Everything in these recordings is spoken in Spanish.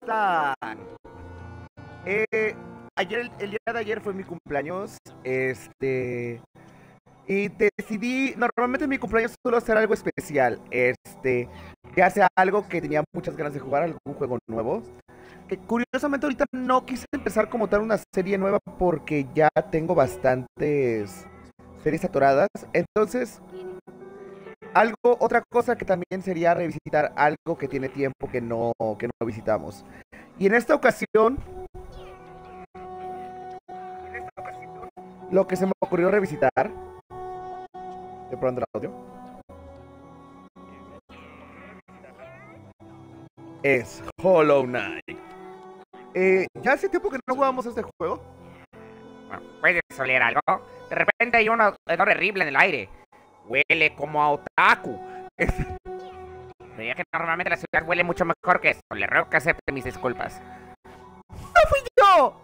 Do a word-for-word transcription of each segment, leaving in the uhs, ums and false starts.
están? Eh, ayer, el, el día de ayer fue mi cumpleaños, este, y decidí, normalmente en mi cumpleaños suelo hacer algo especial, este, ya sea algo que tenía muchas ganas de jugar, algún juego nuevo, que curiosamente ahorita no quise empezar como tal una serie nueva porque ya tengo bastantes series atoradas, entonces, algo, otra cosa que también sería revisitar algo que tiene tiempo que no, que no visitamos. Y en esta ocasión, lo que se me ocurrió revisitar, estoy probando el audio, es Hollow Knight. Eh, ya hace tiempo que no jugamos este juego. Bueno, puede oler algo. De repente hay un hedor horrible en el aire. Huele como a otaku. Veía que normalmente la ciudad huele mucho mejor que eso. Le ruego que acepte mis disculpas. ¡No fui yo!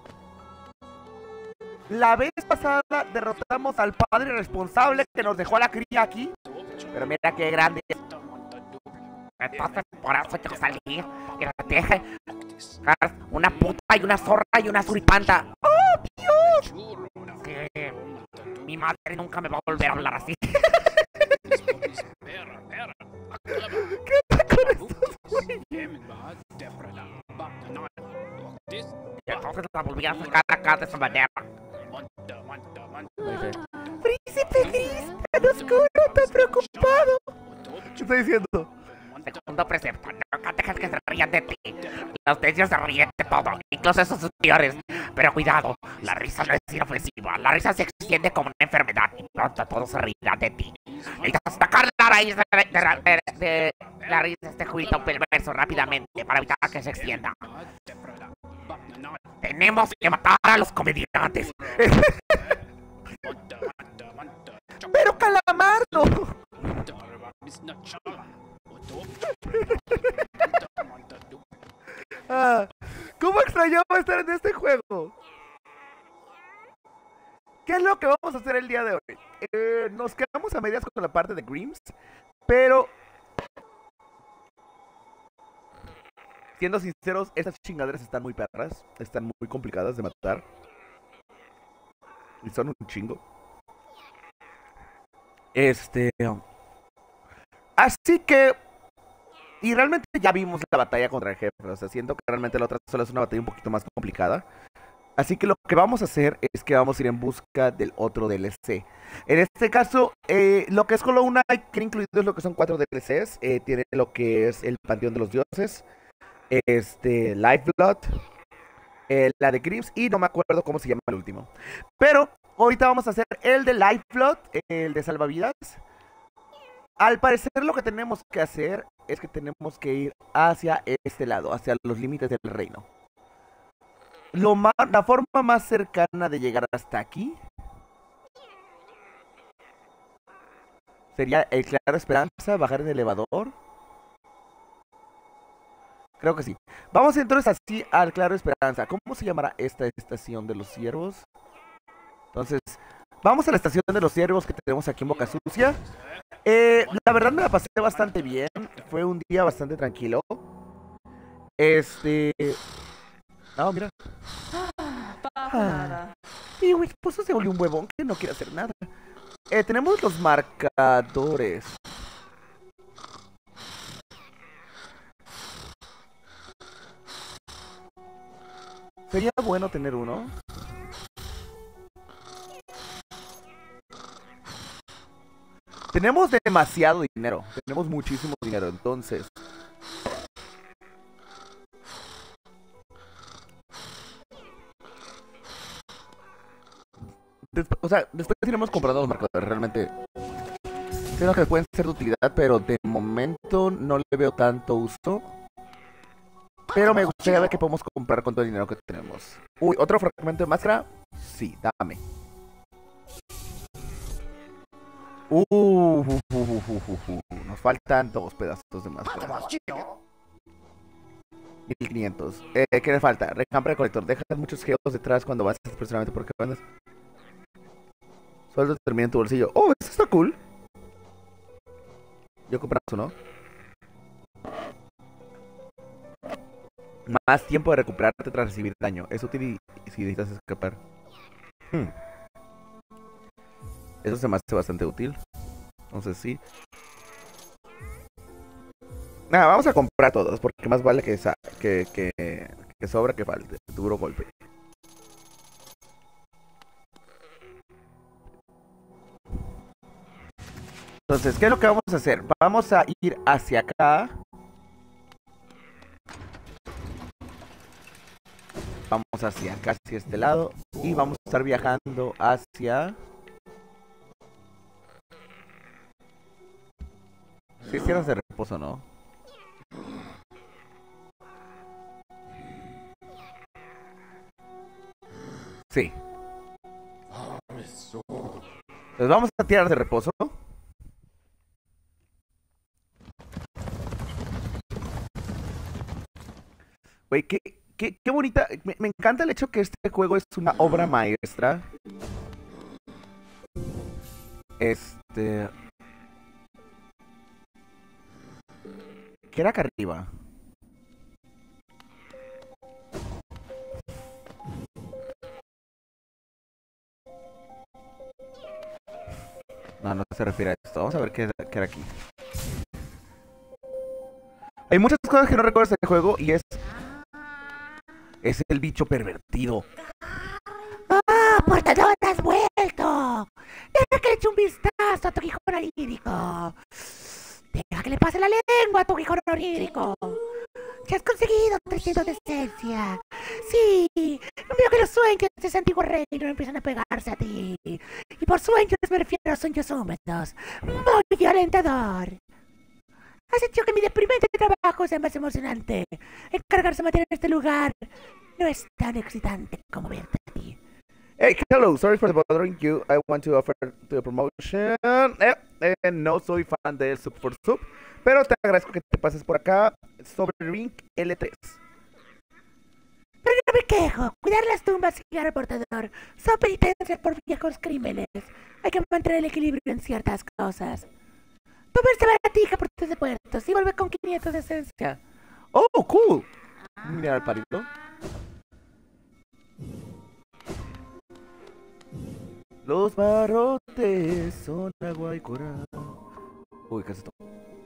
La vez pasada derrotamos al padre responsable que nos dejó a la cría aquí. Pero mira qué grande. Entonces, por eso yo salí y no te dejé una puta y una zorra y una suripanta. ¡Oh, Dios! Que mi madre nunca me va a volver a hablar así. ¿Qué está con estos güeyes? Y entonces la volví a sacar acá de esa manera. Príncipe Gris, tan oscuro, tan preocupado. ¿Qué está diciendo? Segundo precepto, nunca dejes que se rían de ti. Los niños se ríen de todo, incluso esos superiores. Pero cuidado, la risa no es inofensiva. La risa se extiende como una enfermedad y pronto todos se rirán de ti. Necesitas sacar la raíz de, de, de, de la risa de este juguito perverso rápidamente para evitar que se extienda. Tenemos que matar a los comediantes. ¡Pero Calamardo! Ah, ¿cómo extrañaba estar en este juego? ¿Qué es lo que vamos a hacer el día de hoy? Eh, nos quedamos a medias con la parte de Grims, pero siendo sinceros, estas chingaderas están muy perras, están muy complicadas de matar y son un chingo. Este, así que y realmente ya vimos la batalla contra el jefe, o sea, siento que realmente la otra solo es una batalla un poquito más complicada. Así que lo que vamos a hacer es que vamos a ir en busca del otro D L C. En este caso, eh, lo que es Hollow Knight, que incluido es lo que son cuatro D L Cs. Eh, tiene lo que es el Panteón de los Dioses, este, Lifeblood, eh, la de Grips y no me acuerdo cómo se llama el último. Pero ahorita vamos a hacer el de Lifeblood, el de Salvavidas. Al parecer lo que tenemos que hacer es que tenemos que ir hacia este lado, hacia los límites del reino. Lo más, la forma más cercana de llegar hasta aquí sería el Claro Esperanza, bajar en el elevador. Creo que sí. Vamos entonces así al Claro Esperanza. ¿Cómo se llamará esta estación de los ciervos? Entonces, vamos a la estación de los ciervos que tenemos aquí en Boca Sucia. Eh, la verdad me la pasé bastante bien. Fue un día bastante tranquilo. Este... Ah, mira. Ah. Y mi esposo se volvió un huevón que no quiere hacer nada. Eh, tenemos los marcadores. Sería bueno tener uno. Tenemos demasiado dinero. Tenemos muchísimo dinero, entonces. Después, o sea, después tenemos comprado los marcadores. Realmente creo que pueden ser de utilidad, pero de momento no le veo tanto uso. Pero me gustaría ver qué podemos comprar con todo el dinero que tenemos. Uy, ¿otro fragmento de máscara? Sí, dame. Uh, uh, uh, uh, uh, uh, uh. Nos faltan dos pedazos de máscara. mil quinientos. Eh, ¿Qué le falta? Recampa recolector. Dejas muchos geos detrás cuando vas personalmente porque andas. Sueldo termina en tu bolsillo. Oh, esto está cool. Yo compramos uno. Más tiempo de recuperarte tras recibir daño. Es útil si necesitas escapar. Hmm. Eso se me hace bastante útil. Entonces sí. Nada, vamos a comprar todos, porque más vale que, que, que, que sobra que falte. Duro golpe. Entonces, ¿qué es lo que vamos a hacer? Vamos a ir hacia acá. Vamos hacia acá, hacia este lado. Y vamos a estar viajando hacia... Si sí, cierras de reposo, ¿no? Sí. Entonces vamos a tirar de reposo. Güey, qué, qué, qué bonita. Me, me encanta el hecho que este juego es una obra maestra. Este... ¿Qué era acá arriba? No, no se refiere a esto. Vamos a ver qué, qué era aquí. Hay muchas cosas que no recuerdo de este juego y es... Es el bicho pervertido. ¡Ah! ¡Por dónde has vuelto! Deja que le eche un vistazo a tu Gijón onírico. Deja que le pase la lengua a tu Gijón onírico. Ya has conseguido trescientos de esencia. Sí, veo que los sueños de ese antiguo reino empiezan a pegarse a ti. Y por sueños me refiero a sueños húmedos. Muy violentador. Has hecho que mi deprimente trabajo sea más emocionante. Encargarse de mantener este lugar no es tan excitante como verte a ti. Hey, hello, sorry for bothering you. I want to offer the promotion. Eh, eh, no soy fan de Soup for Soup, pero te agradezco que te pases por acá sobre Ring L tres. Pero no me quejo. Cuidar las tumbas y guiar al portador son penitencias por viejos crímenes. Hay que mantener el equilibrio en ciertas cosas. Toma esta baratija por tres de puertos y vuelve con quinientos de esencia. Oh, cool. Mira al palito. Los barrotes son agua y coral. Uy, ¿qué es esto?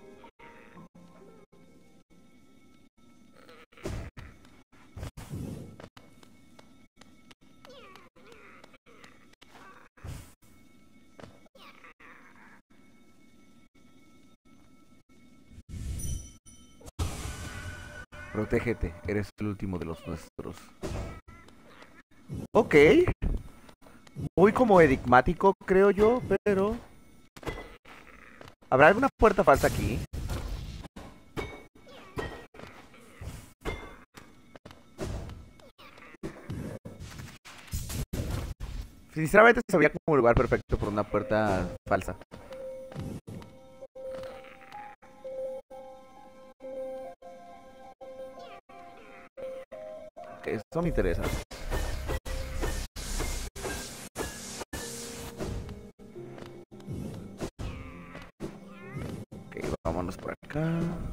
Protégete, eres el último de los nuestros. Ok. Muy como enigmático, creo yo, pero... ¿Habrá alguna puerta falsa aquí? Sinceramente se veía como un lugar perfecto por una puerta falsa. Eso me interesa. Ok, vámonos por acá.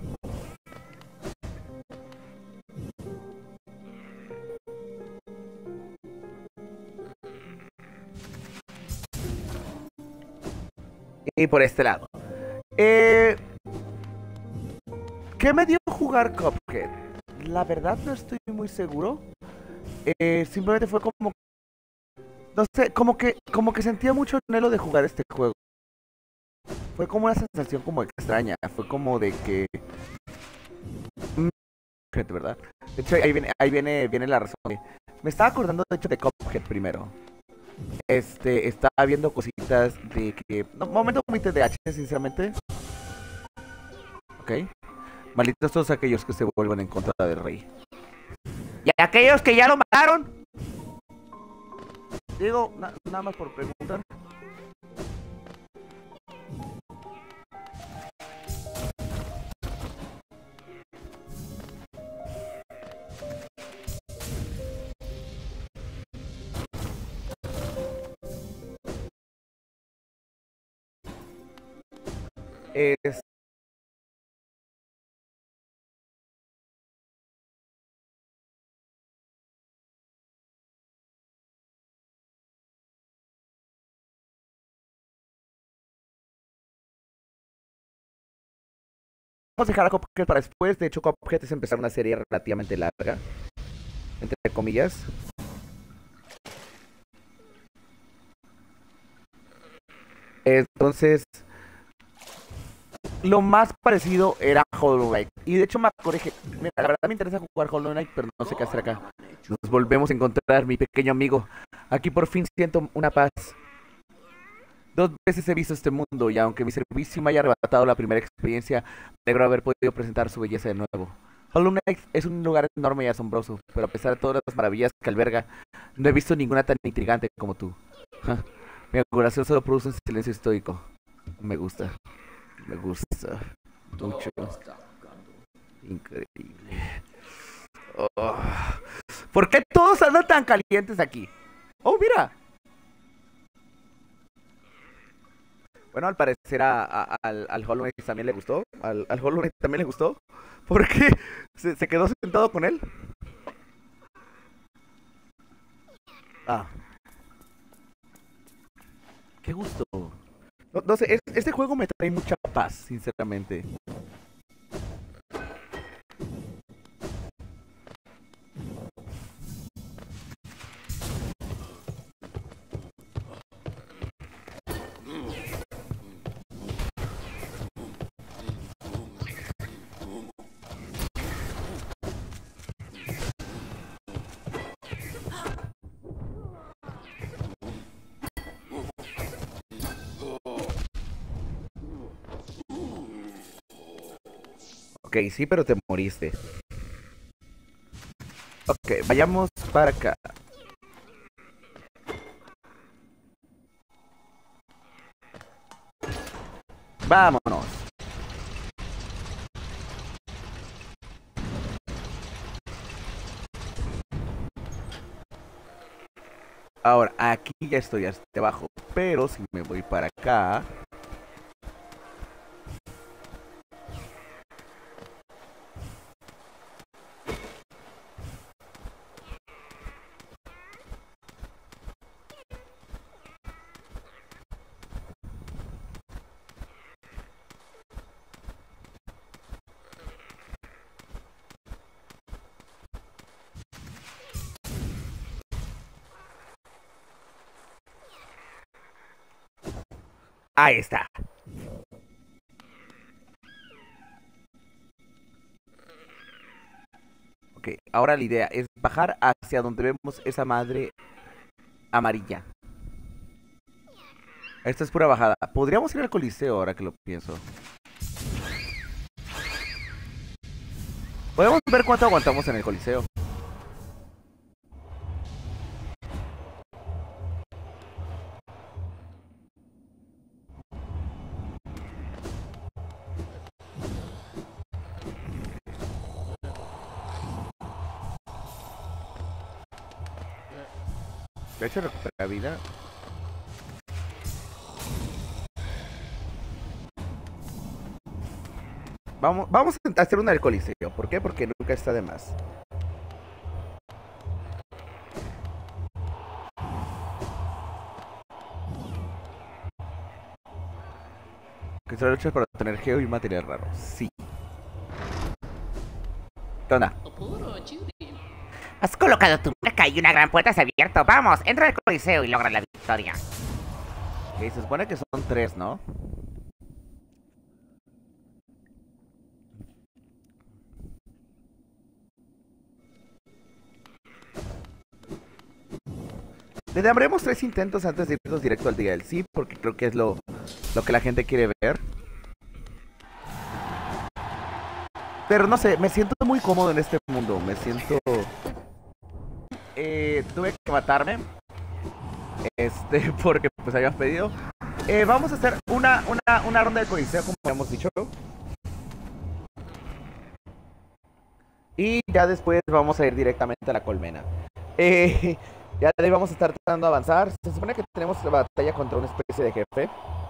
Y por este lado. Eh, ¿Qué me dio jugar Cuphead? La verdad no estoy muy seguro. Eh, simplemente fue como... No sé, como que, como que sentía mucho anhelo de jugar este juego. Fue como una sensación como extraña. Fue como de que... Gente, ¿verdad? De hecho, ahí viene, ahí viene, viene la razón. Me estaba acordando, de hecho, de Cuphead primero. Este, estaba viendo cositas de que... No, momento muy T D A H, sinceramente. Ok. Malditos todos aquellos que se vuelvan en contra del rey. ¿Y aquellos que ya lo mataron? Digo, na nada más por preguntar. Es podemos dejar a Cuphead para después. De hecho, Cuphead es empezar una serie relativamente larga, entre comillas. Entonces, lo más parecido era Hollow Knight. Y de hecho me corrige. Mira, la verdad me interesa jugar Hollow Knight, pero no sé qué hacer acá. Nos volvemos a encontrar, mi pequeño amigo. Aquí por fin siento una paz. Dos veces he visto este mundo y aunque mi servicio me haya arrebatado la primera experiencia, me alegro haber podido presentar su belleza de nuevo. Hollow Knight es un lugar enorme y asombroso, pero a pesar de todas las maravillas que alberga, no he visto ninguna tan intrigante como tú. Mi corazón solo produce un silencio estoico. Me gusta. Me gusta. Mucho. Increíble. Oh. ¿Por qué todos andan tan calientes aquí? Oh, mira. Bueno, al parecer a, a, al, al Hollow Knight también le gustó. Al, al Hollow Knight también le gustó. ¿Por qué? ¿Se, se quedó sentado con él? Ah. Qué gusto. No, no sé, es, este juego me trae mucha paz, sinceramente. Ok, sí, pero te moriste. Ok, vayamos para acá. Vámonos. Ahora, aquí ya estoy hasta abajo, pero si me voy para acá... Ahí está. Ok, ahora la idea es bajar hacia donde vemos esa madre amarilla. Esta es pura bajada. Podríamos ir al Coliseo ahora que lo pienso. Podemos ver cuánto aguantamos en el Coliseo. De hecho, recupera vida. Vamos, vamos a hacer una del Coliseo. ¿Por qué? Porque nunca está de más. Que se lucha para obtener geo y material raro. Sí. ¿Qué onda? Has colocado tu marca y una gran puerta se ha abierto. Vamos, entra al Coliseo y logra la victoria. Okay, se supone que son tres, ¿no? Le daremos tres intentos antes de irnos directo al D L C, porque creo que es lo, lo que la gente quiere ver. Pero no sé, me siento muy cómodo en este mundo. Me siento... Eh, tuve que matarme. Este, porque pues habías pedido. Eh, vamos a hacer una, una, una ronda de Coliseo, como habíamos dicho. Y ya después vamos a ir directamente a la colmena. Eh... Ya de ahí vamos a estar tratando de avanzar. Se supone que tenemos la batalla contra una especie de jefe.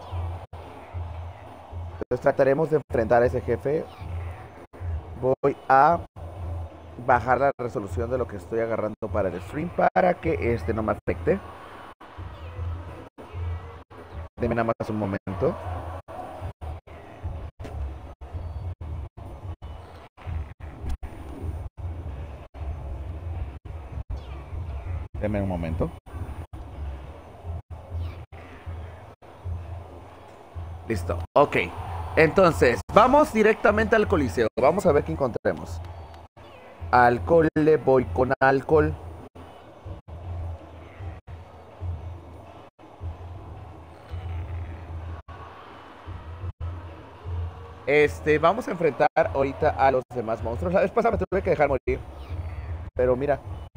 Entonces trataremos de enfrentar a ese jefe. Voy a bajar la resolución de lo que estoy agarrando para el stream para que este no me afecte. Deme nada más un momento. Deme un momento. Listo, ok. Entonces, vamos directamente al coliseo. Vamos a ver qué encontremos. Alcohol, le voy con alcohol. Este, vamos a enfrentar ahorita a los demás monstruos. La vez pasada me tuve que dejar morir. Pero mira.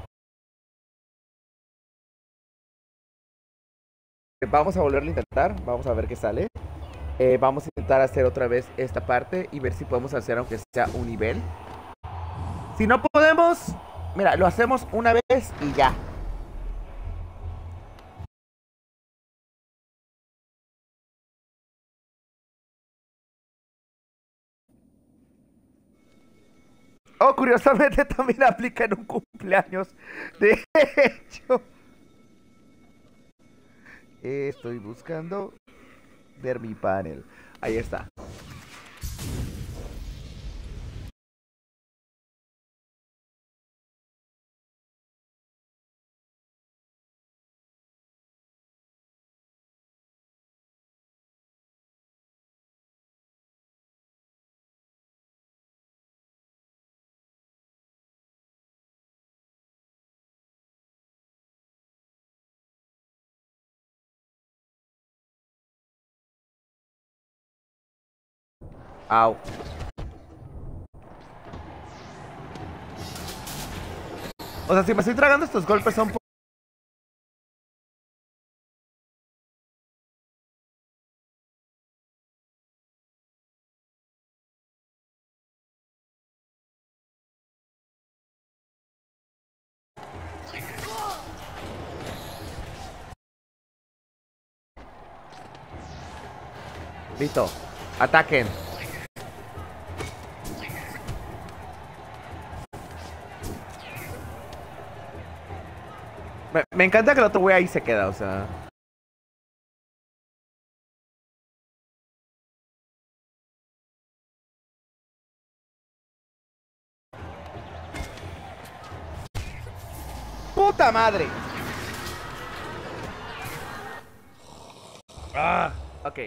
Vamos a volverlo a intentar. Vamos a ver qué sale. Eh, vamos a intentar hacer otra vez esta parte y ver si podemos hacer aunque sea un nivel. Si no podemos, mira, lo hacemos una vez y ya. Oh, curiosamente también aplica en un cumpleaños. De hecho, estoy buscando ver mi panel. Ahí está. Au. O sea, si me estoy tragando estos golpes son... Listo. Ataquen. Me, me encanta que el otro güey ahí se queda, o sea... ¡Puta madre! Ah, ok.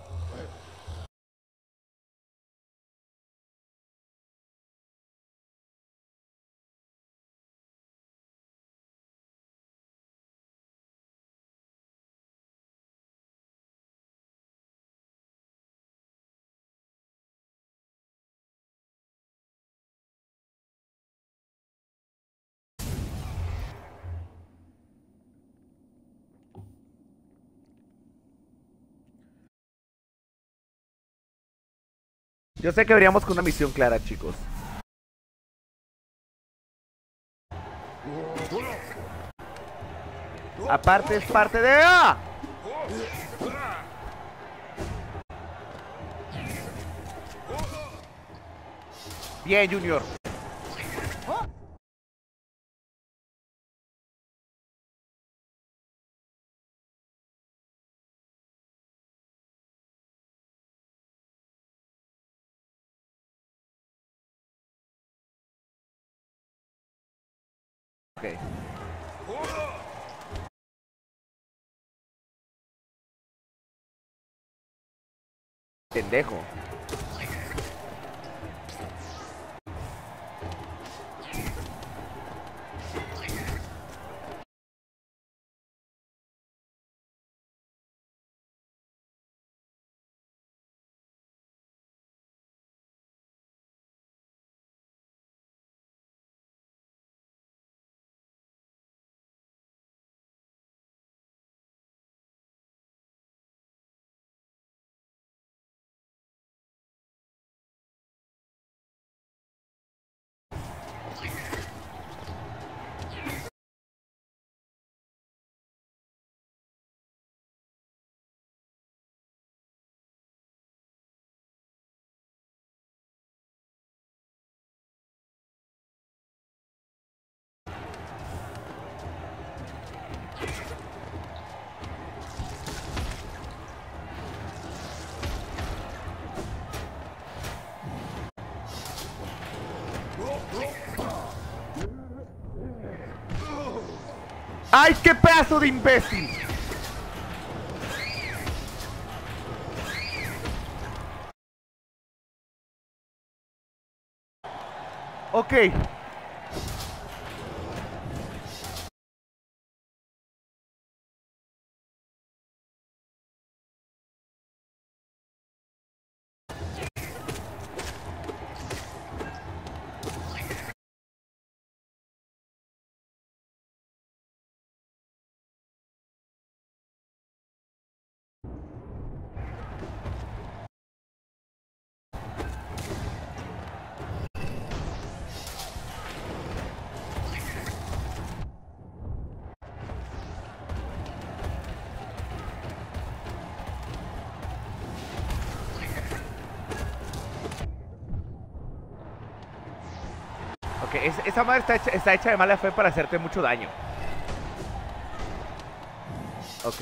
Yo sé que veríamos con una misión clara, chicos. Aparte es parte de... ¡Ah! Bien, Junior. Ok. Pendejo. ¡Ay, qué pedazo de imbécil! Ok. Ok, es, esa madre está hecha, está hecha de mala fe para hacerte mucho daño. Ok.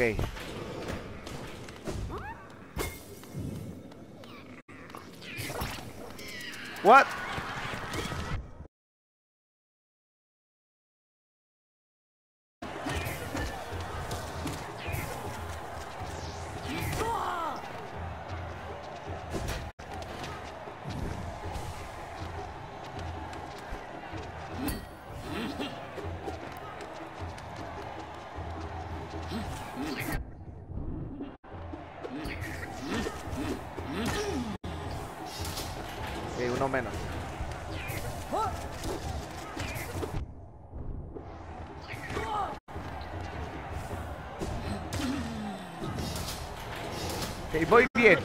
What? Sí, uno menos. Ok, voy bien.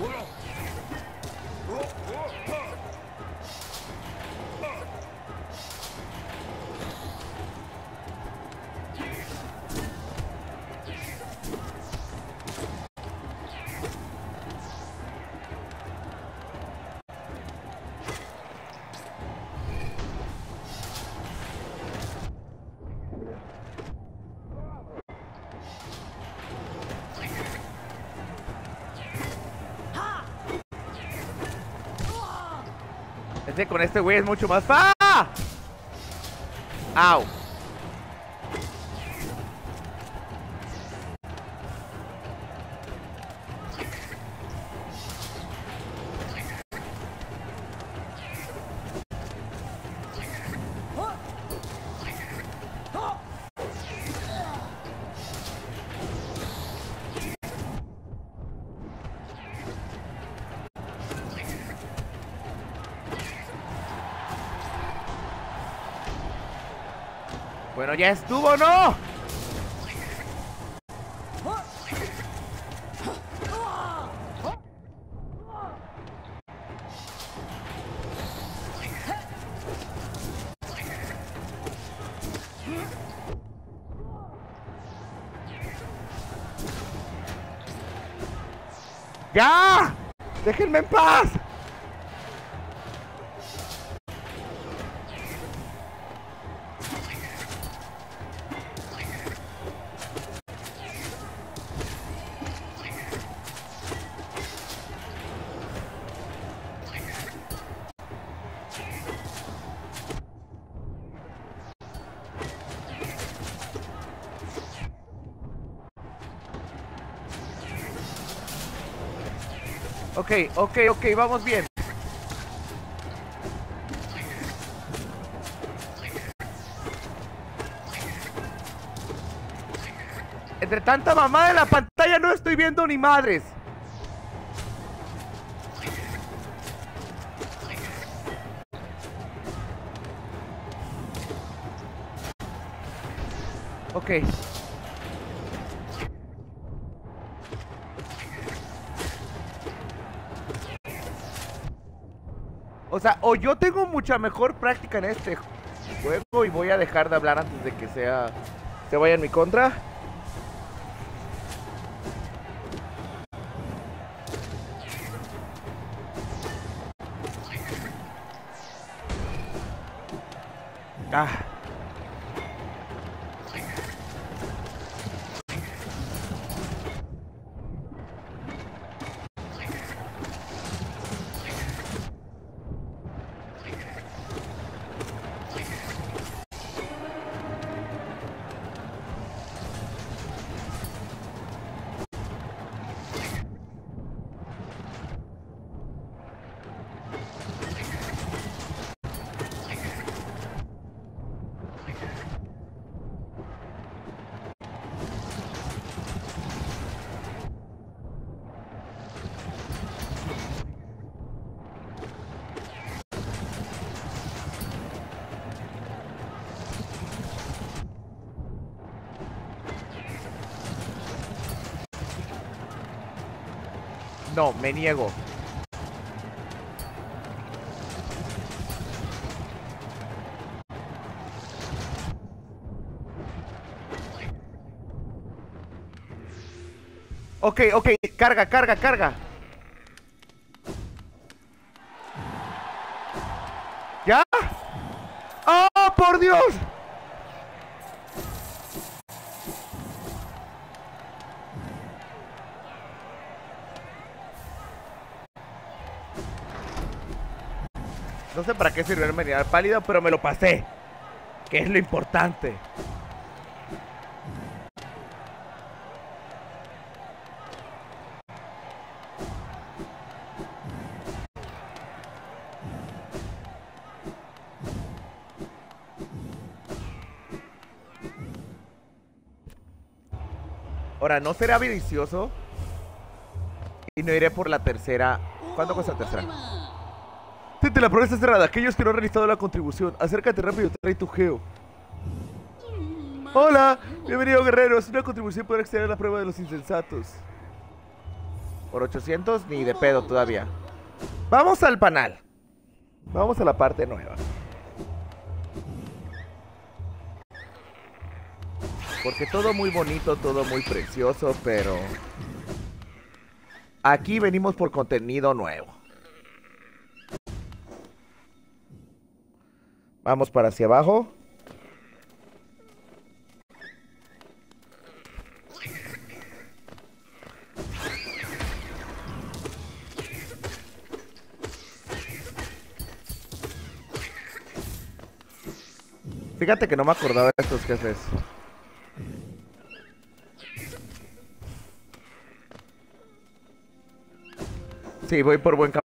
Es que con este güey es mucho más fa. Au. Bueno, ya estuvo, ¿no? ¡Ya! ¡Déjenme en paz! Ok, ok, ok, vamos bien. Entre tanta mamada en la pantalla no estoy viendo ni madres. Ok. O sea, o yo tengo mucha mejor práctica en este juego y voy a dejar de hablar antes de que sea se vaya en mi contra. Ah. No, me niego. Ok, ok, carga, carga, carga. ¿Ya? ¡Oh, por Dios! No sé para qué sirvió el mineral pálido, pero me lo pasé. Que es lo importante. Ahora, no seré avaricioso y no iré por la tercera. ¿Cuánto cuesta la tercera? Tente, la prueba está cerrada. Aquellos que no han realizado la contribución, acércate rápido, trae tu geo. Hola, bienvenido guerreros. Una contribución podrá extender la prueba de los insensatos. Por ochocientos, ni de pedo todavía. Vamos al panal. Vamos a la parte nueva. Porque todo muy bonito, todo muy precioso, pero aquí venimos por contenido nuevo. Vamos para hacia abajo. Fíjate que no me acordaba de estos jefes. Sí, voy por buen camino.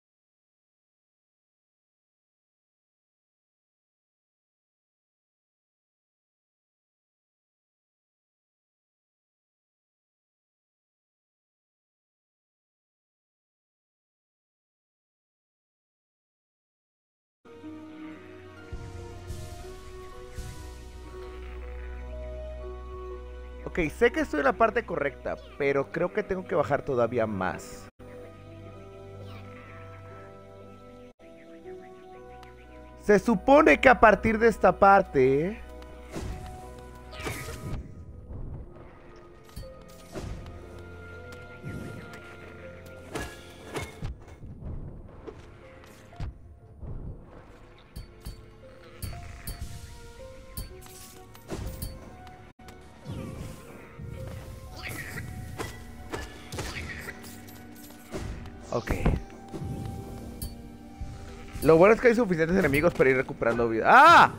Ok, sé que estoy en la parte correcta, pero creo que tengo que bajar todavía más. Se supone que a partir de esta parte... Ok. Lo bueno es que hay suficientes enemigos para ir recuperando vida. ¡Ah!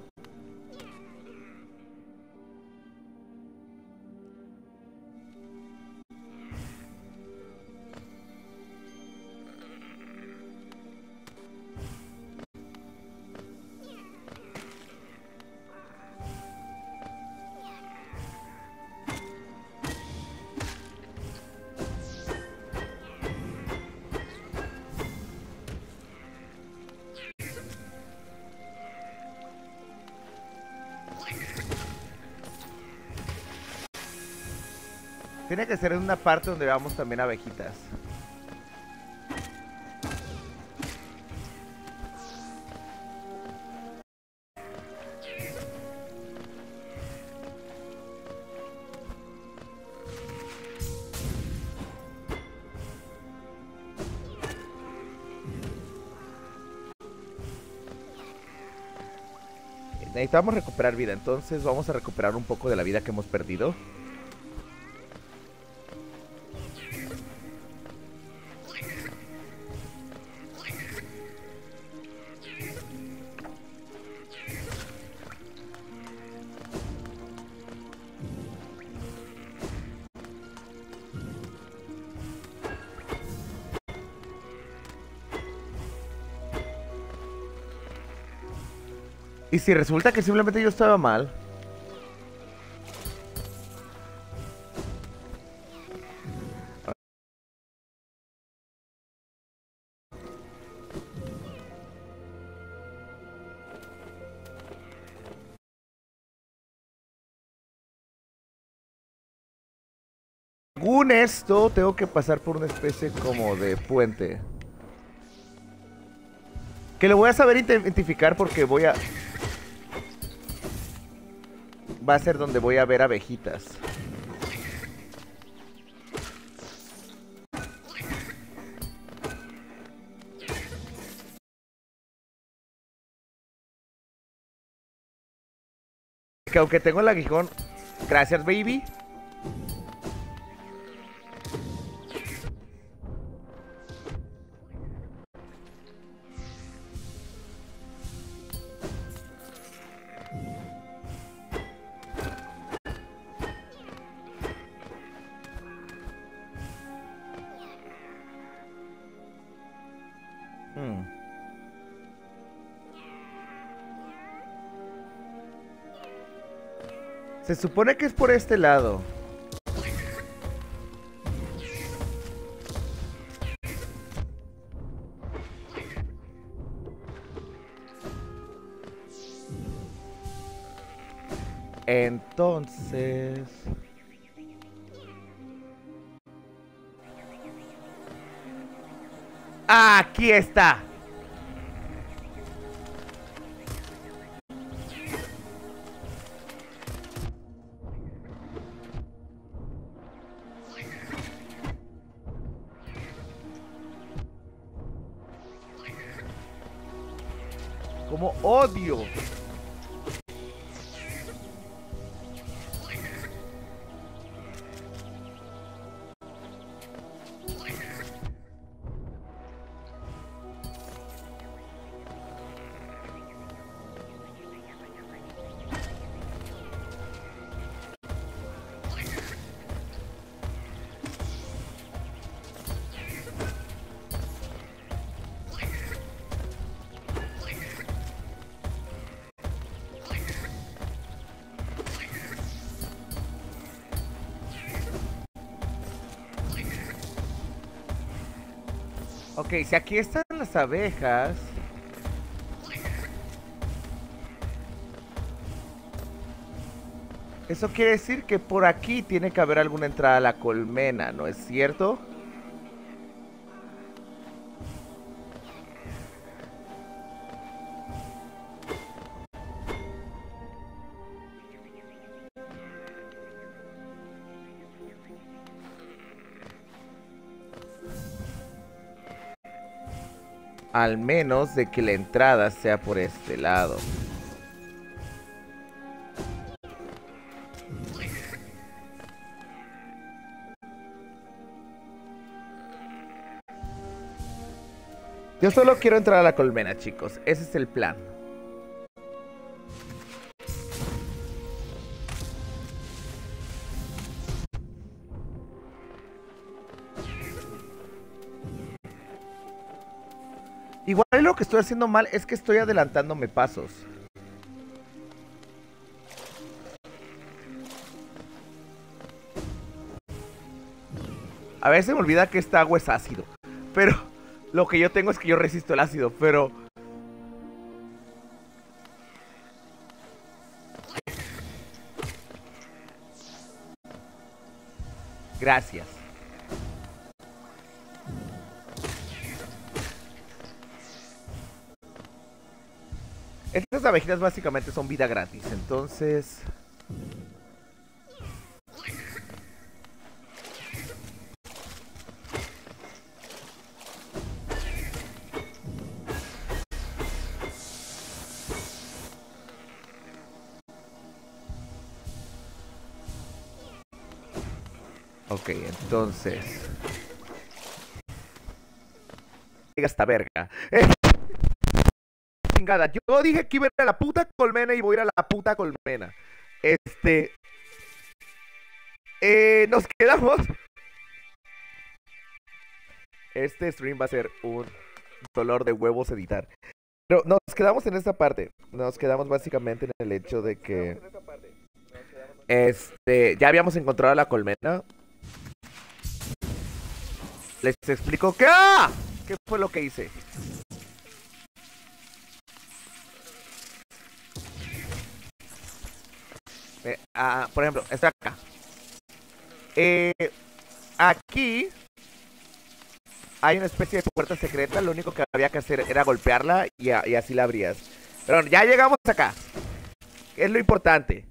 Tiene que ser en una parte donde veamos también abejitas. Necesitamos recuperar vida, entonces vamos a recuperar un poco de la vida que hemos perdido. Y si resulta que simplemente yo estaba mal. Según esto, tengo que pasar por una especie como de puente. Que lo voy a saber identificar porque voy a... Va a ser donde voy a ver abejitas. Que aunque tengo el aguijón... Gracias, baby. Hmm. Se supone que es por este lado. Entonces... Aquí está. Como odio. Ok, si aquí están las abejas... Eso quiere decir que por aquí tiene que haber alguna entrada a la colmena, ¿no es cierto? Al menos de que la entrada sea por este lado. Yo solo quiero entrar a la colmena, chicos. Ese es el plan. Igual lo que estoy haciendo mal es que estoy adelantándome pasos. A veces me olvida que esta agua es ácido. Pero lo que yo tengo es que yo resisto el ácido, pero... Gracias. Estas abejitas básicamente son vida gratis, entonces... Ok, entonces... Llega esta verga. Chingada, yo dije que iba a ir a la puta colmena y voy a ir a la puta colmena. Este... Eh, nos quedamos... Este stream va a ser un dolor de huevos editar. Pero nos quedamos en esta parte. Nos quedamos básicamente en el hecho de que... Este... Ya habíamos encontrado la colmena. Les explico que... ¡Ah! ¿Qué fue lo que hice? Eh, ah, por ejemplo, está acá. Eh, aquí hay una especie de puerta secreta. Lo único que había que hacer era golpearla y, a, y así la abrías. Pero ya llegamos acá. Es lo importante.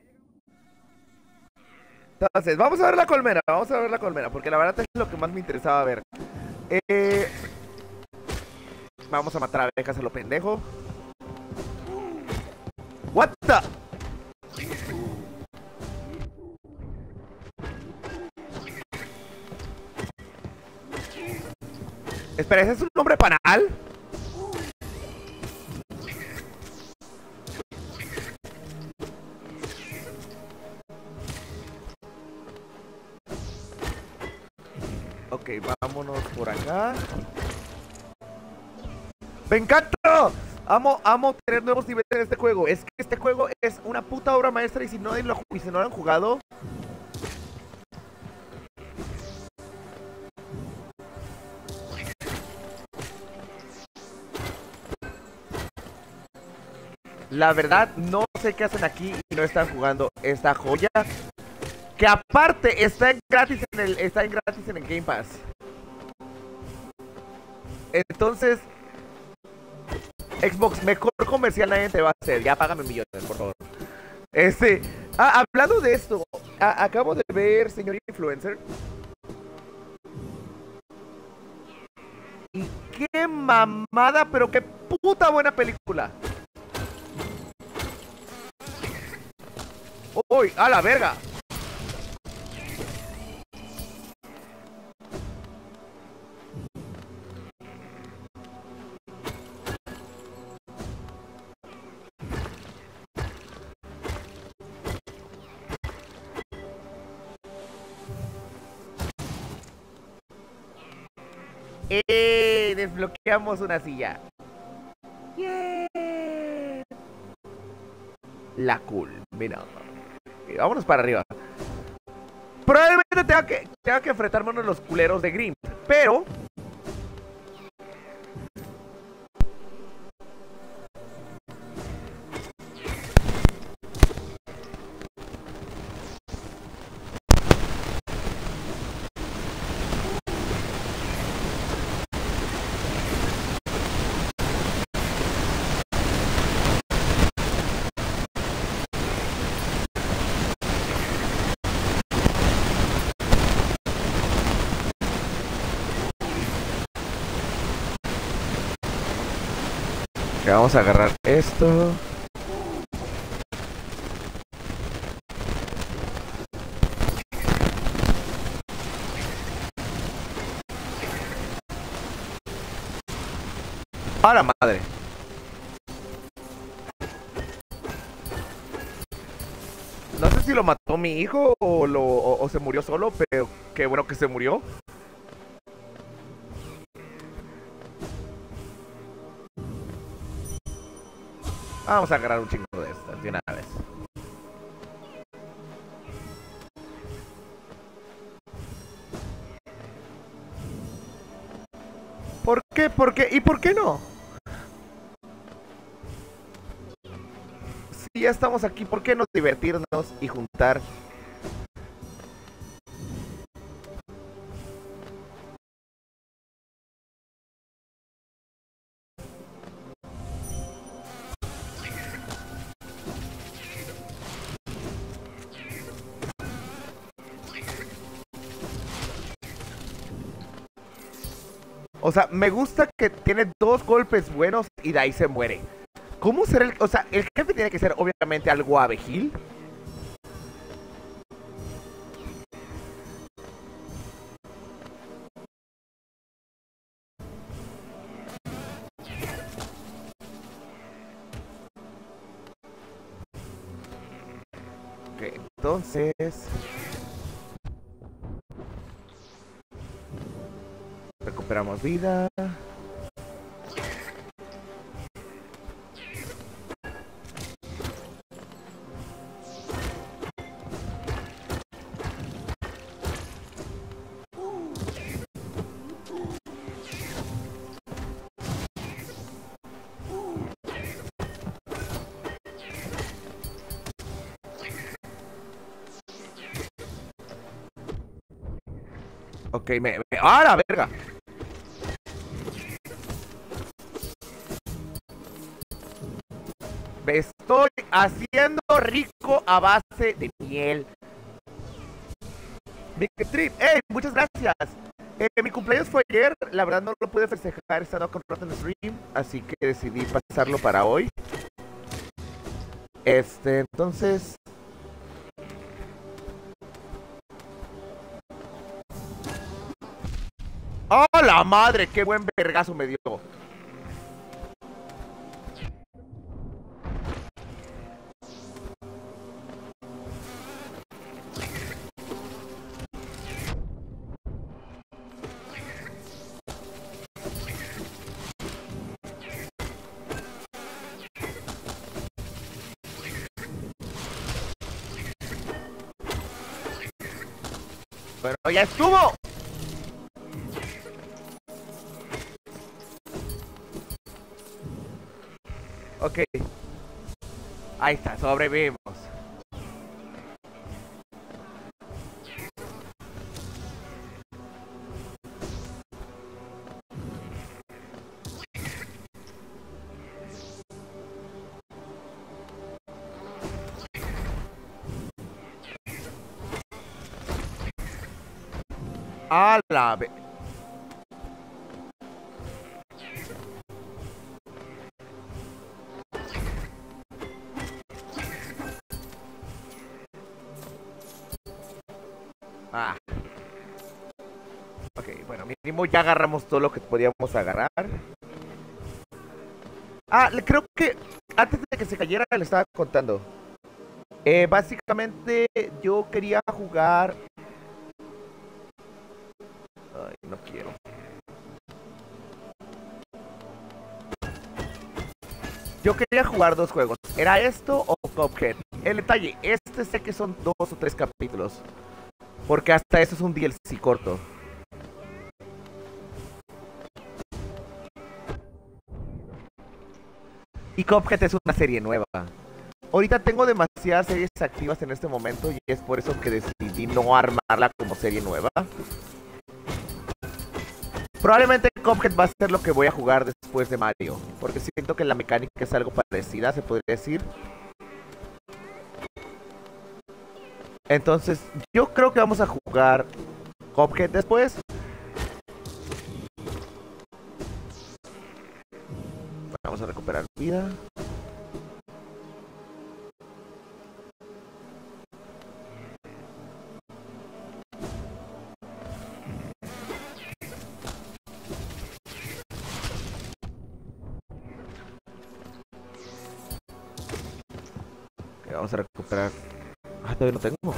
Entonces, vamos a ver la colmena. Vamos a ver la colmena. Porque la verdad es lo que más me interesaba ver. Eh, vamos a matar abejas a lo pendejo. What the... Espera, ¿ese es un nombre panal? Ok, vámonos por acá. ¡Me encanta! Amo, amo tener nuevos niveles en este juego. Es que este juego es una puta obra maestra y si no lo, y si no lo han jugado... La verdad, no sé qué hacen aquí y no están jugando esta joya. Que aparte está en gratis en el, está en gratis en el Game Pass. Entonces, Xbox, mejor comercial nadie te va a hacer. Ya págame millones, por favor. Este, ah, hablando de esto, a, acabo de ver, señor influencer. Y qué mamada, pero qué puta buena película. ¡Uy! ¡A la verga! ¡Eh! Desbloqueamos una silla. ¡Yeah! La cool. Mira. Okay, vámonos para arriba. Probablemente tenga que, tenga que enfrentarme a uno de los culeros de Grimm. Pero... Okay, vamos a agarrar esto. ¡A la madre! No sé si lo mató mi hijo o, lo, o, o se murió solo, pero qué bueno que se murió. Vamos a agarrar un chingo de estas de una vez. ¿Por qué? ¿Por qué? ¿Y por qué no? Si ya estamos aquí, ¿por qué no divertirnos y juntar? O sea, me gusta que tiene dos golpes buenos y de ahí se muere. ¿Cómo será el...? O sea, el jefe tiene que ser obviamente algo abejil. Ok, entonces... recuperamos vida. Ok, me... me... ¡Ah, la verga! Me estoy haciendo rico a base de miel. Big Trip, ¡hey! Muchas gracias. Eh, mi cumpleaños fue ayer. La verdad no lo pude festejar estando con Rotten Stream. Así que decidí pasarlo para hoy. Este, entonces... ¡Oh, la madre! ¡Qué buen vergazo me dio! Bueno, ya estuvo. Ok. Ahí está, sobrevivimos. A la ve... Ah. Ok, bueno, mínimo ya agarramos todo lo que podíamos agarrar. Ah, le- creo que antes de que se cayera le estaba contando. Eh, básicamente yo quería jugar... Ay, no quiero. Yo quería jugar dos juegos. ¿Era esto o Cuphead? El detalle, este sé que son dos o tres capítulos. Porque hasta eso es un D L C corto. Y Cuphead es una serie nueva. Ahorita tengo demasiadas series activas en este momento y es por eso que decidí no armarla como serie nueva. Probablemente Cuphead va a ser lo que voy a jugar después de Mario, porque siento que la mecánica es algo parecida, se podría decir. Entonces, yo creo que vamos a jugar Cuphead después. Vamos a recuperar vida. Ok, vamos a recuperar. Ah, todavía no tengo.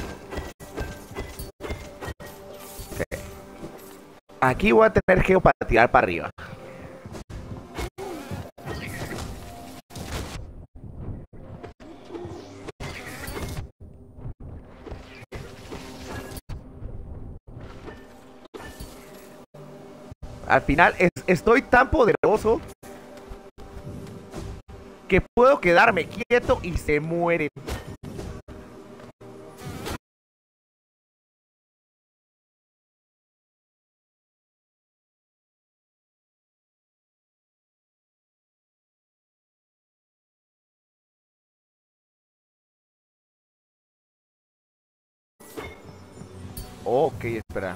Okay. Aquí voy a tener geo para tirar para arriba. Al final es, estoy tan poderoso que puedo quedarme quieto y se mueren. Ok, espera.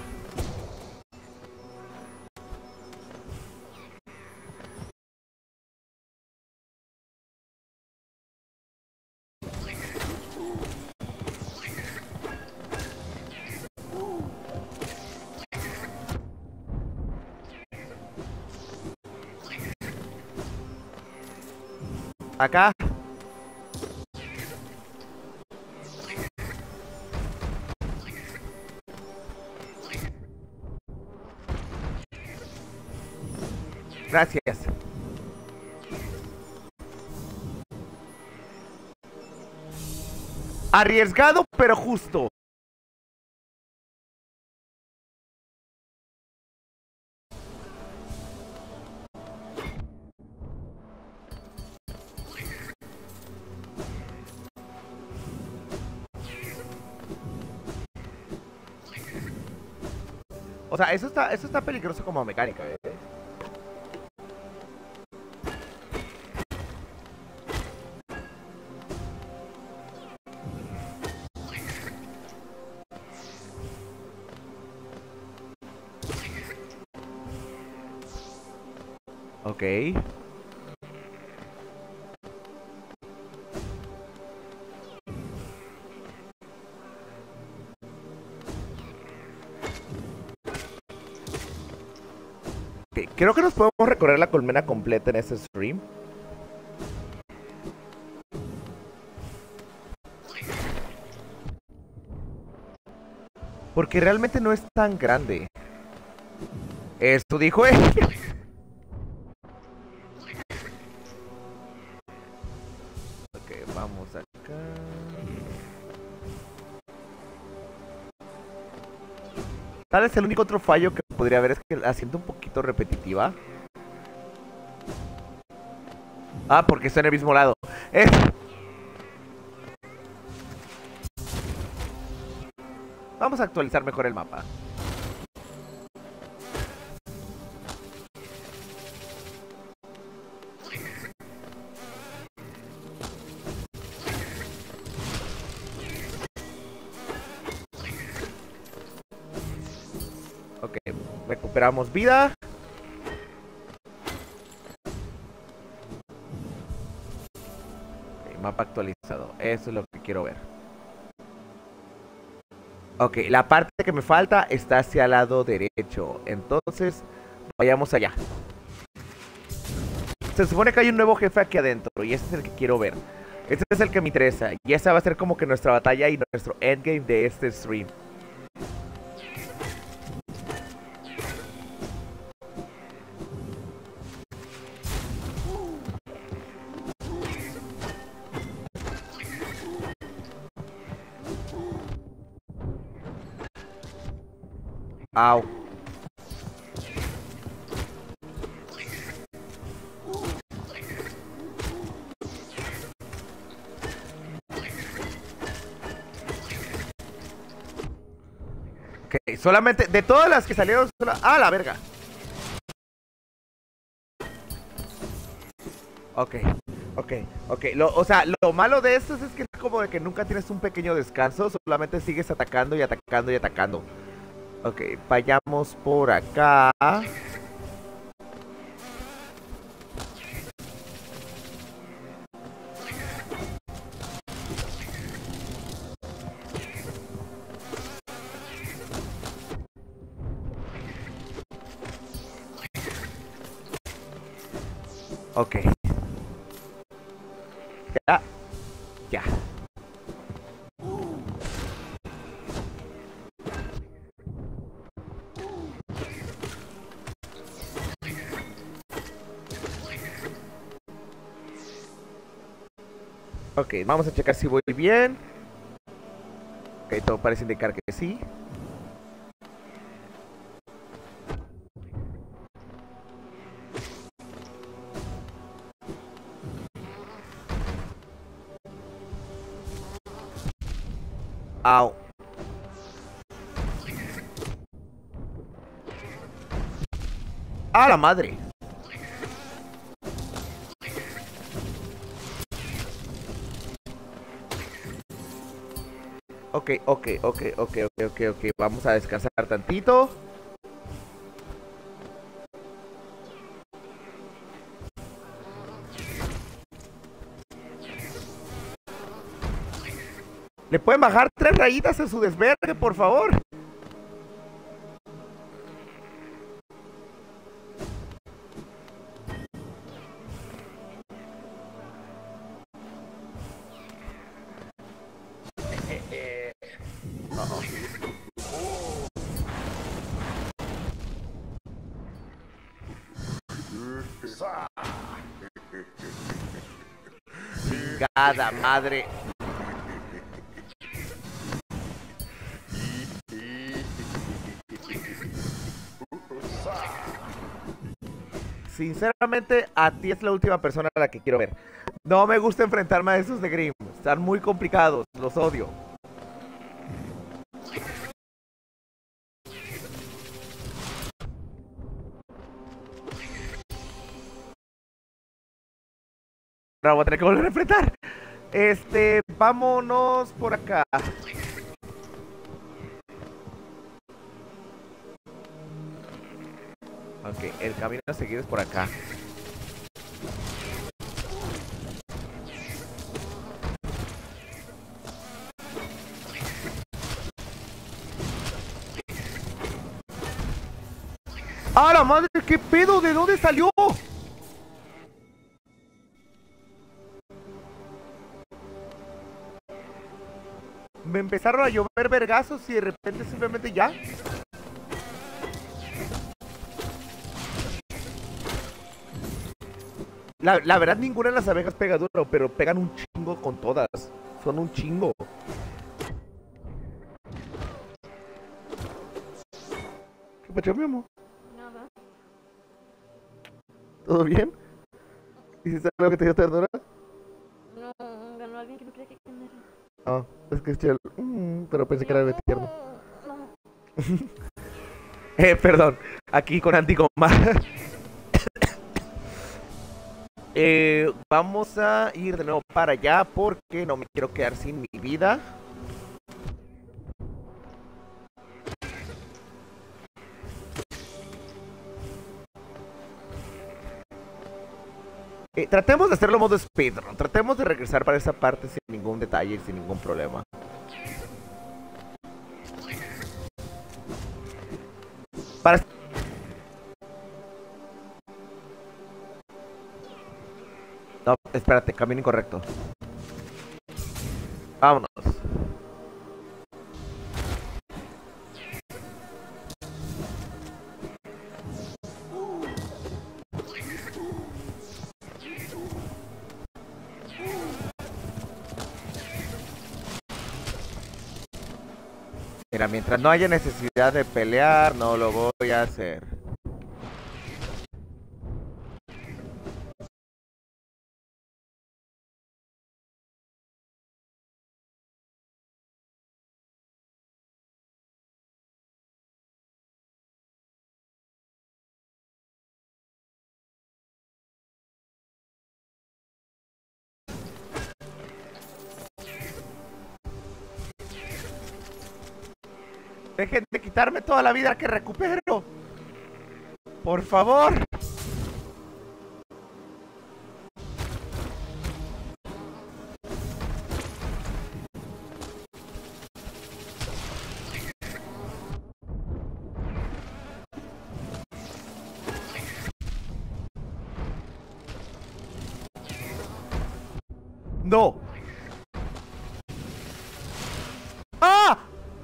Acá. Gracias. Arriesgado, pero justo. O sea, eso está, eso está peligroso como mecánica, ¿eh? Ok. Ok, creo que nos podemos recorrer la colmena completa en este stream. Porque realmente no es tan grande. Esto dijo él. Ok, vamos acá. Tal vez el único otro fallo que podría haber es que la siento un poquito repetitiva. Ah, porque está en el mismo lado. Es... Vamos a actualizar mejor el mapa. Ok, recuperamos vida. Ok, mapa actualizado. Eso es lo que quiero ver. Ok, la parte que me falta está hacia el lado derecho. Entonces, vayamos allá. Se supone que hay un nuevo jefe aquí adentro y este es el que quiero ver. Este es el que me interesa. Y esa va a ser como que nuestra batalla y nuestro endgame de este stream. Au. Ok, solamente, de todas las que salieron, sola... ¡Ah, la verga! Ok, ok, ok. Lo, o sea, lo malo de estos es que es como de que nunca tienes un pequeño descanso, solamente sigues atacando y atacando y atacando. Ok, vayamos por acá. Ok. Ya. Ya. Ok, vamos a checar si voy bien. Ok, todo parece indicar que sí. Au. ¡A la madre! Ok, ok, ok, ok, ok, ok, ok. Vamos a descansar tantito. ¿Le pueden bajar tres rayitas a su desvergue, por favor? Chingada madre. Sinceramente, a ti es la última persona a la que quiero ver. No me gusta enfrentarme a esos de Grimm. Están muy complicados, los odio. Ahora voy a tener que volver a enfrentar. Este, vámonos por acá. Ok, el camino a seguir es por acá. ¡Ah, la madre! ¿Qué pedo? ¿De dónde salió? Me empezaron a llover vergazos y de repente simplemente ya. La, la verdad, ninguna de las abejas pega duro, pero pegan un chingo con todas. Son un chingo. ¿Qué pasó, mi amor? Nada. ¿Todo bien? ¿Hiciste algo que te dio ternura? No, ganó alguien que no quería que ganara. Ah, es que es chido. Mm, pero pensé que era algo tierno. No. Eh, perdón. Aquí con Antigoma. eh, vamos a ir de nuevo para allá porque no me quiero quedar sin mi vida. Eh, tratemos de hacerlo modo speedrun. Tratemos de regresar para esa parte sin ningún detalle y sin ningún problema. Para... No, espérate, camino incorrecto. Vámonos. Mira, mientras no haya necesidad de pelear, no lo voy a hacer. Dejen de quitarme toda la vida que recupero. Por favor. No. ¡Ah!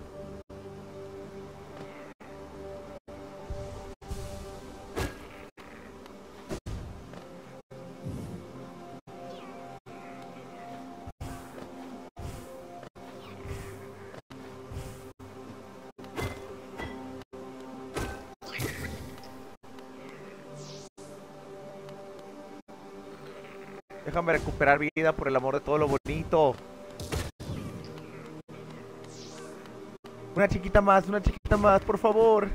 Déjame recuperar vida por el amor de todo lo bonito. Una chiquita más, una chiquita más, por favor.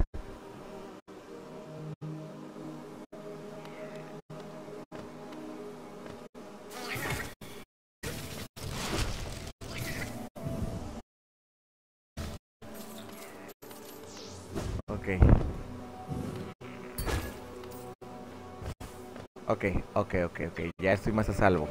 Ok. Ok, ok, ok, ok. Ya estoy más a salvo.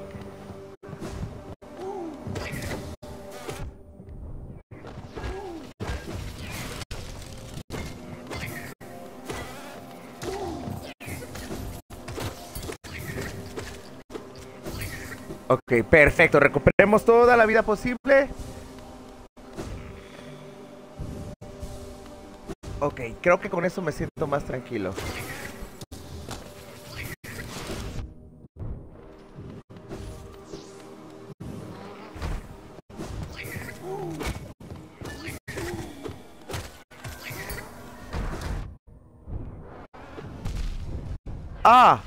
Ok, perfecto. Recuperemos toda la vida posible. Ok, creo que con eso me siento más tranquilo. ¡Ah!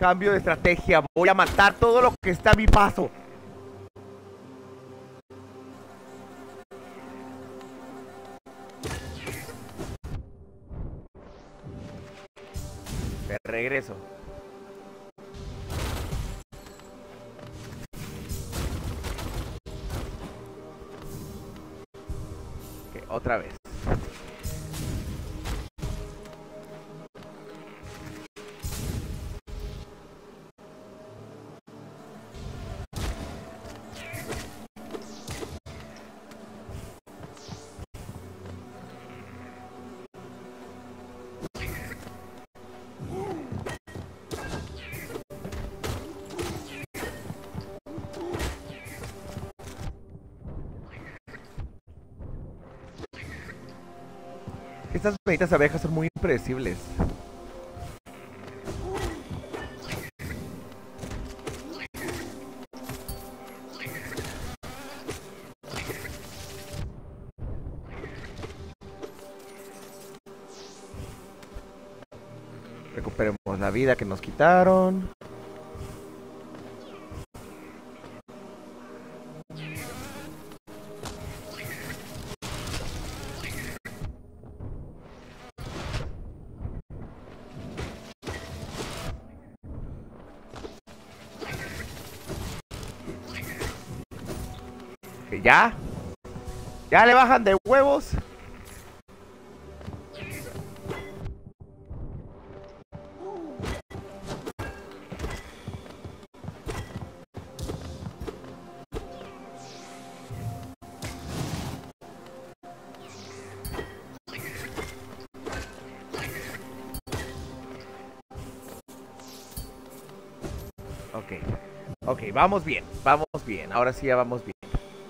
Cambio de estrategia. Voy a matar todo lo que está a mi paso. De regreso. Ok, otra vez. Estas benditas abejas son muy impredecibles. Recuperemos la vida que nos quitaron. ¿Ya? ¿Ya le bajan de huevos? Ok, ok, vamos bien, vamos bien, ahora sí ya vamos bien.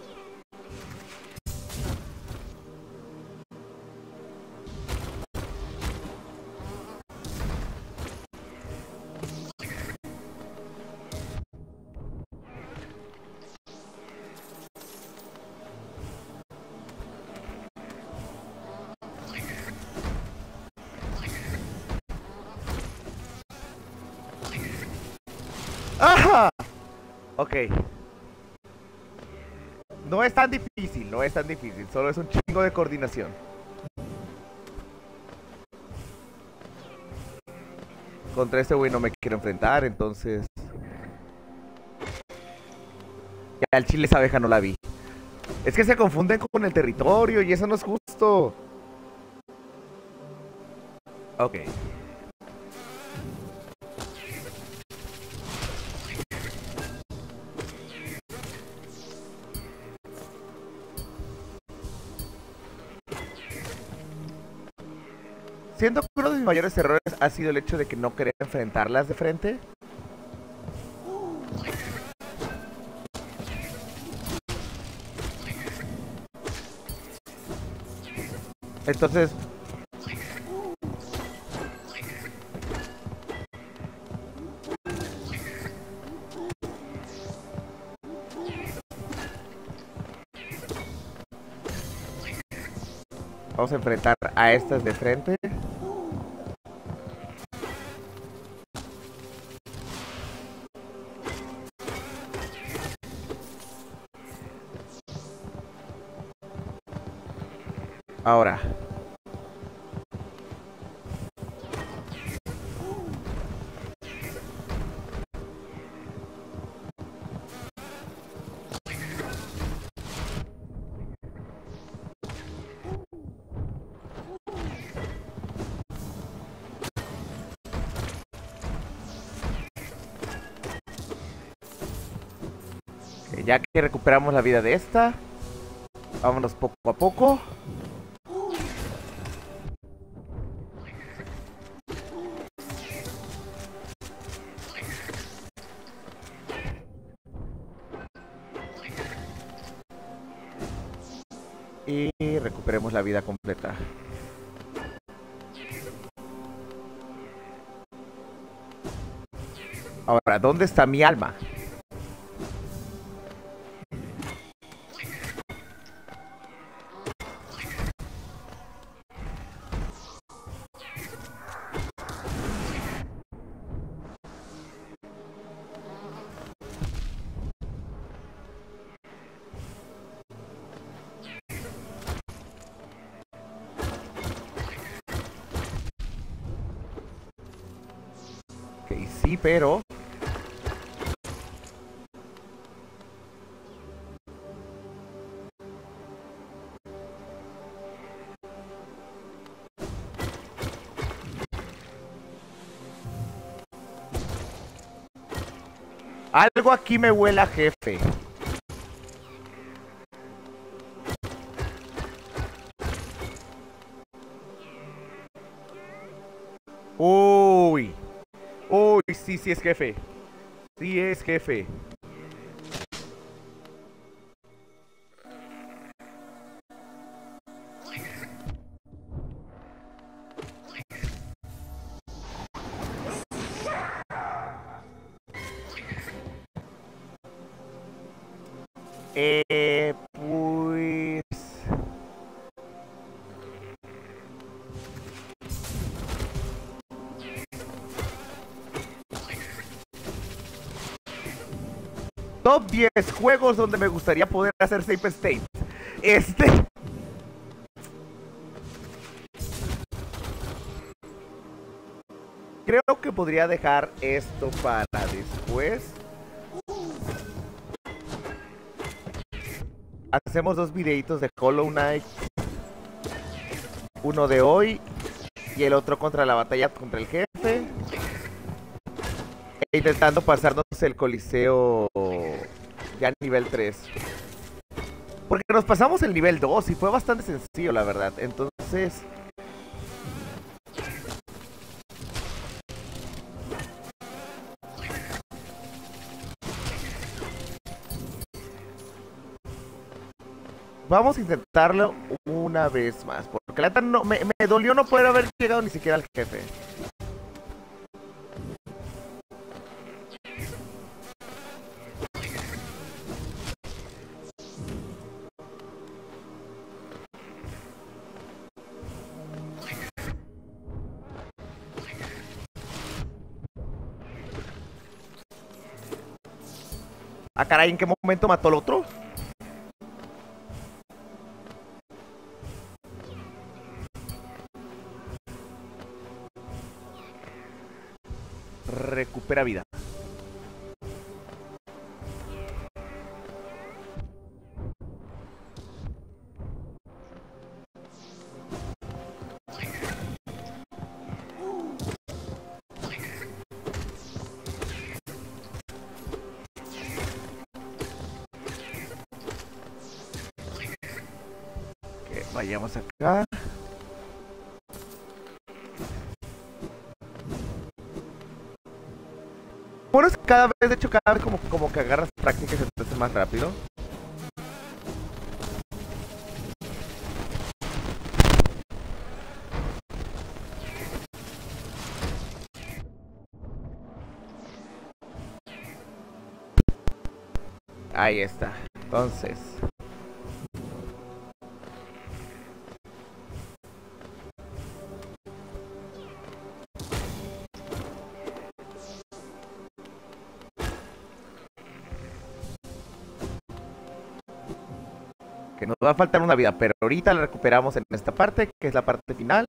¡Ajá! Ok. No es tan difícil, no es tan difícil, solo es un chingo de coordinación. Contra este güey no me quiero enfrentar, entonces... Ya al chile esa abeja no la vi. Es que se confunden con el territorio y eso no es justo. Ok. Siento que uno de mis mayores errores ha sido el hecho de que no querer enfrentarlas de frente. Entonces... Vamos a enfrentar a estas de frente. Ahora. Okay, ya que recuperamos la vida de esta, vámonos poco a poco. Y recuperemos la vida completa. Ahora, ¿dónde está mi alma? Ok, sí, pero... Algo aquí me huele a jefe. Uy. Uy, sí, sí es jefe. Sí es jefe. Eh, pues... Top diez juegos donde me gustaría poder hacer save state. Este... Creo que podría dejar esto para después. Hacemos dos videitos de Hollow Knight. Uno de hoy y el otro contra la batalla contra el jefe. E intentando pasarnos el Coliseo ya nivel tres. Porque nos pasamos el nivel dos y fue bastante sencillo, la verdad. Entonces... Vamos a intentarlo una vez más. Porque la neta no, me, me dolió no poder haber llegado ni siquiera al jefe. Ah, caray, ¿en qué momento mató al otro? Recupera vida. Ok, vayamos acá. Bueno, es que cada vez, de hecho, cada vez como, como que agarras prácticas y entonces más rápido. Ahí está. Entonces... que nos va a faltar una vida, pero ahorita la recuperamos en esta parte, que es la parte final.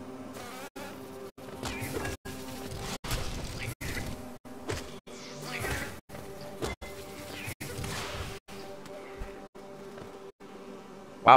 Wow.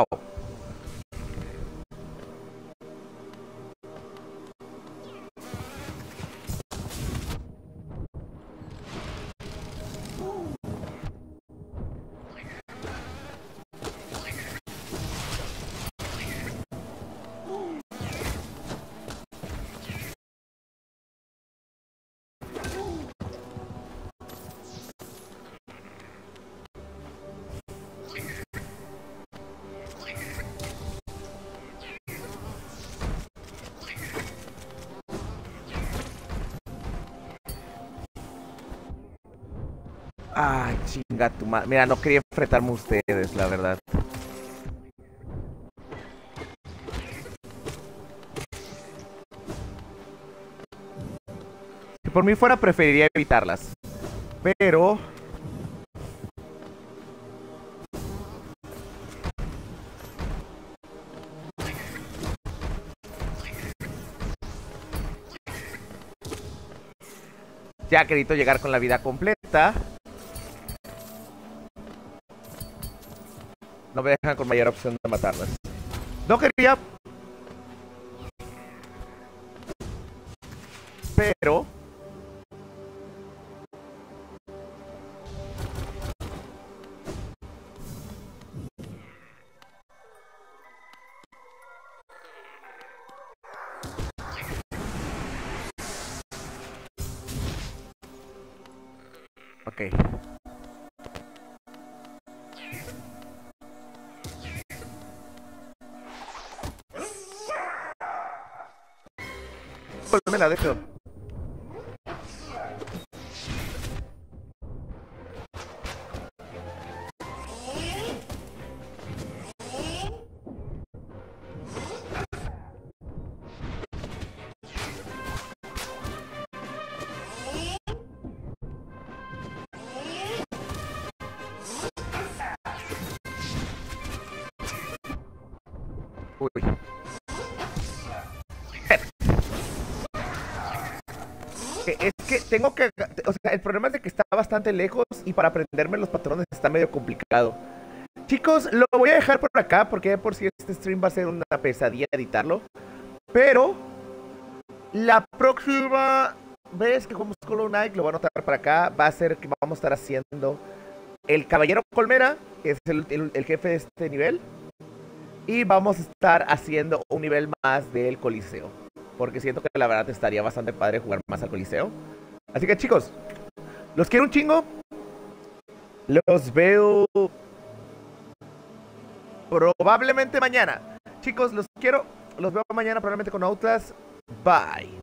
Ah, chinga tu madre. Mira, no quería enfrentarme a ustedes, la verdad. Si por mí fuera, preferiría evitarlas. Pero... ya querido llegar con la vida completa. No me dejan con mayor opción de matarlas. No quería... Pero... Ok. Pues me la dejo. Uy. Es que tengo que... O sea, el problema es de que está bastante lejos y para aprenderme los patrones está medio complicado. Chicos, lo voy a dejar por acá porque de por si este stream va a ser una pesadilla editarlo. Pero la próxima vez que jugamos Hollow Knight, lo voy a anotar para acá, va a ser que vamos a estar haciendo el Caballero Colmena, que es el, el, el jefe de este nivel. Y vamos a estar haciendo un nivel más del Coliseo, porque siento que la verdad estaría bastante padre jugar más al Coliseo. Así que chicos, los quiero un chingo. Los veo probablemente mañana. Chicos, los quiero. Los veo mañana probablemente con Outlast. Bye.